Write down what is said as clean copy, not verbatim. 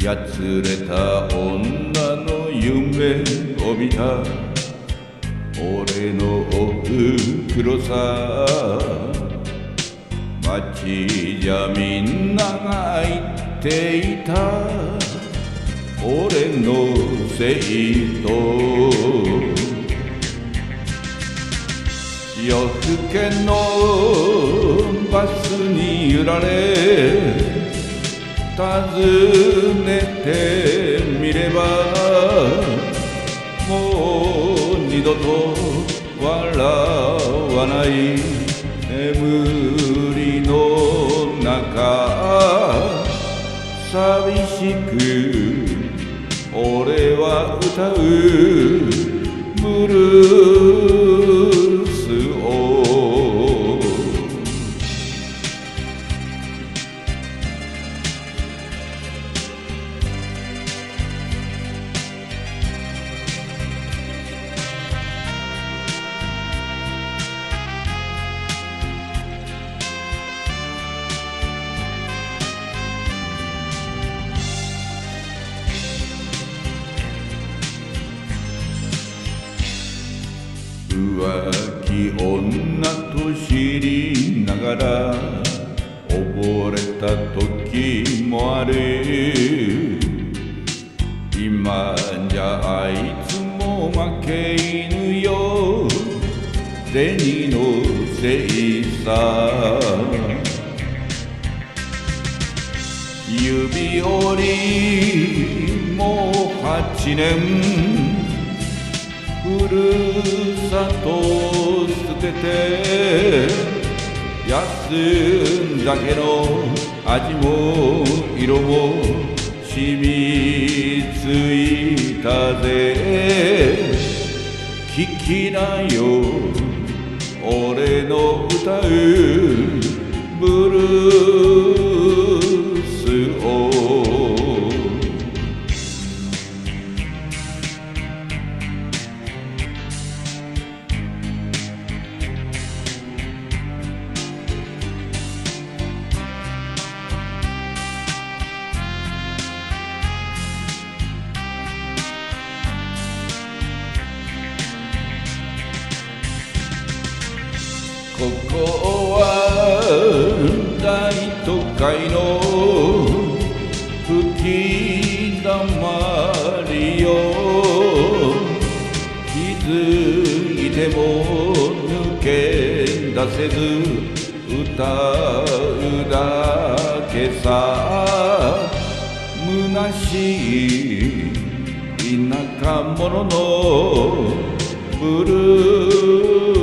やつれた女の夢を見た俺のおふくろさ街じゃみんなが言っていた俺のせいと夜更けのバスに揺られ尋ねてみればもう二度と笑わない眠りの中寂しく俺は歌うブルースを浮気女と知りながら溺れた時もある今じゃあいつも負け犬よ銭のせいさ指折りもう8年ふるさとを捨てて休んだけど味も色も染みついたぜ聞きなよ俺の歌うブルースをここは大都会の吹きだまりよ気づいても抜け出せず歌うだけさ虚しい田舎者のブルー